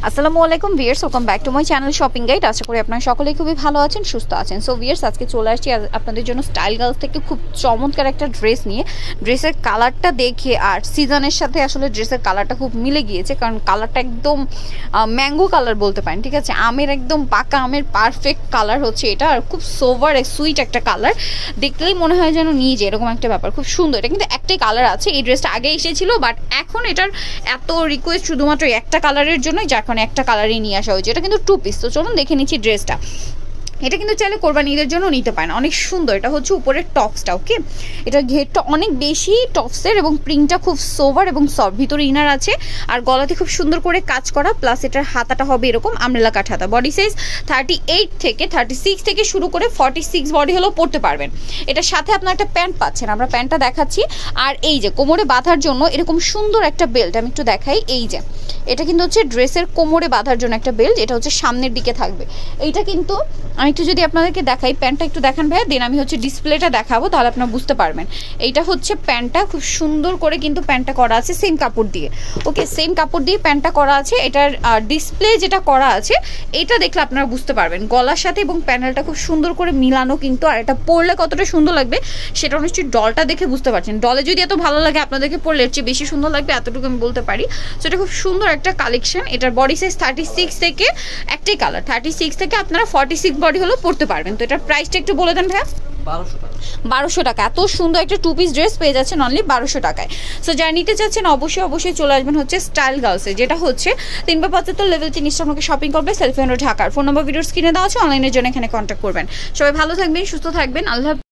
আসসালামু আলাইকুম viewers, welcome back to my channel shopping guide. আশা করি আপনারা সকলেই খুবই ভালো আছেন, সুস্থ আছেন। সো ভিউয়ার্স, আজকে চলে আসছি আপনাদের জন্য স্টাইল গার্লস থেকে খুব চমৎকার একটা ড্রেস নিয়ে। ড্রেসের কালারটা দেখে আর সিজনের সাথে আসলে ড্রেসের কালারটা খুব মিলে গিয়েছে, কারণ কালারটা একদম ম্যাঙ্গো কালার বলতে পারেন, ঠিক আছে? আমের একদম পাকা আমের পারফেক্ট কালার হচ্ছে এটা, আর খুব সোভার সুইট একটা কালার, দেখলেই মনে হয় যেন নিয়ে যায় এরকম একটা ব্যাপার। খুব সুন্দর। এটা কিন্তু একটাই কালার আছে। এই ড্রেসটা আগে এসেছিল, বাট এখন এটার এত রিকোয়েস্ট শুধুমাত্র একটা কালারের জন্যই, যার কারণে একটা কালারই নিয়ে আসা হয়েছে। এটা কিন্তু 2 পিস। তো চলুন দেখে নিচ্ছি ড্রেসটা। এটা কিন্তু চাইলে কোরবানি ঈদের জন্য নিতে পারেন, অনেক সুন্দর। এটা হচ্ছে উপরের টপসটা, ওকে? এটা ঘেরটা অনেক বেশি টপসের এবং প্রিন্টটা খুব সোভার এবং সফট। ভিতরে ইনার আছে আর গলাতে খুব সুন্দর করে কাজ করা, প্লাস এটার হাতাটা হবে এরকম আমরেলা কাট হাতা। বডি সাইজ 38 থেকে 36 থেকে শুরু করে 46 বডি হলেও পরতে পারবেন। এটার সাথে আপনার একটা প্যান্ট পাচ্ছেন, আমরা প্যান্টটা দেখাচ্ছি। আর এই যে কোমরে বাঁধার জন্য এরকম সুন্দর একটা বেল্ট, আমি একটু দেখাই। এই যে এটা কিন্তু হচ্ছে ড্রেসের কোমরে বাঁধার জন্য একটা বেল্ট, এটা হচ্ছে সামনের দিকে থাকবে। এইটা কিন্তু আমি একটু যদি আপনাদেরকে দেখাই, প্যান্টটা একটু দেখান ভাইয়া, দেন আমি হচ্ছে ডিসপ্লেটা দেখাবো, তাহলে আপনারা বুঝতে পারবেন। এইটা হচ্ছে প্যান্টটা, খুব সুন্দর করে কিন্তু প্যান্টটা করা আছে সেম কাপড় দিয়ে, ওকে? সেম কাপড় দিয়ে প্যান্টটা করা আছে। এটার ডিসপ্লে যেটা করা আছে এটা দেখলে আপনারা বুঝতে পারবেন গলার সাথে, এবং প্যানেলটা খুব সুন্দর করে মিলানো কিন্তু। আর এটা পরলে কতটা সুন্দর লাগবে সেটা নিশ্চয়ই ডলটা দেখে বুঝতে পারছেন। ডলে যদি এত ভালো লাগে, আপনাদেরকে পরলে এর চেয়ে বেশি সুন্দর লাগবে, এতটুকু আমি বলতে পারি। সো এটা খুব সুন্দর একটা কালেকশন। এটার বডি সাইজ 36 থেকে, একটাই কালার, 36 থেকে আপনারা 46 বডি হলেও পরতে পারবেন। তো এটার প্রাইসটা একটু বলে দেন ভাইয়া। 1200 টাকা। এত সুন্দর একটা 2 পিস ড্রেস পেয়ে যাচ্ছেন অনলি 1200 টাকায়। সো যারা নিতে চাচ্ছেন অবশ্যই চলে আসবেন হচ্ছে স্টাইল গার্লসে, যেটা হচ্ছে 3/75 লেভেল 3 নিচে আপনাকে শপিং করবে, সেলফি ঢাকার। ফোন নাম্বার ভিডিওর স্ক্রিনে দেওয়া আছে, অনলাইনের জন্য এখানে কন্ট্যাক্ট করবেন। সবাই ভালো থাকবেন, সুস্থ থাকবেন, আল্লাহ।